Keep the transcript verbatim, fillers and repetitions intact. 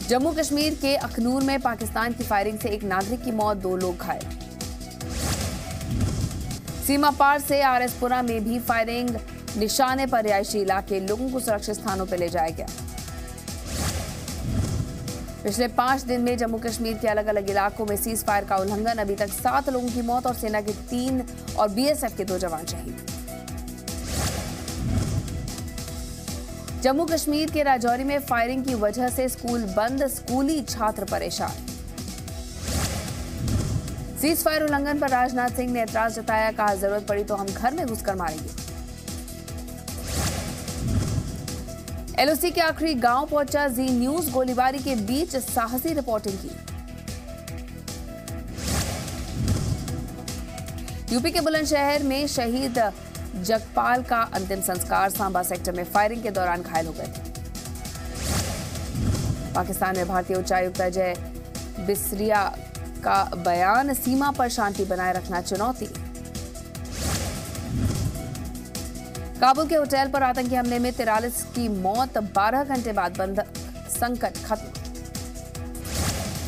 जम्मू कश्मीर के अखनूर में पाकिस्तान की फायरिंग से एक नागरिक की मौत, दो लोग घायल। सीमा पार से आरएसपुरा में भी फायरिंग, निशाने पर रिहायशी इलाके, लोगों को सुरक्षित स्थानों पर ले जाया गया। पिछले पांच दिन में जम्मू कश्मीर के अलग अलग इलाकों में सीज फायर का उल्लंघन, अभी तक सात लोगों की मौत और सेना के तीन और बीएसएफ के दो जवान शहीद। जम्मू कश्मीर के राजौरी में फायरिंग की वजह से स्कूल बंद, स्कूली छात्र परेशान। सीज फायर उल्लंघन पर राजनाथ सिंह ने एतराज जताया, कहा जरूरत पड़ी तो हम घर में घुसकर मारेंगे। एलओसी के आखिरी गांव पहुंचा जी न्यूज, गोलीबारी के बीच साहसी रिपोर्टिंग की। यूपी के बुलंदशहर में शहीद जगपाल का अंतिम संस्कार, सांबा सेक्टर में फायरिंग के दौरान घायल हो गए थे। पाकिस्तान में भारतीय उच्चायुक्त अजय बिसरिया का बयान, सीमा पर शांति बनाए रखना चुनौती। काबुल के होटल पर आतंकी हमले में तिरालीस की मौत, बारह घंटे बाद बंद संकट खत्म।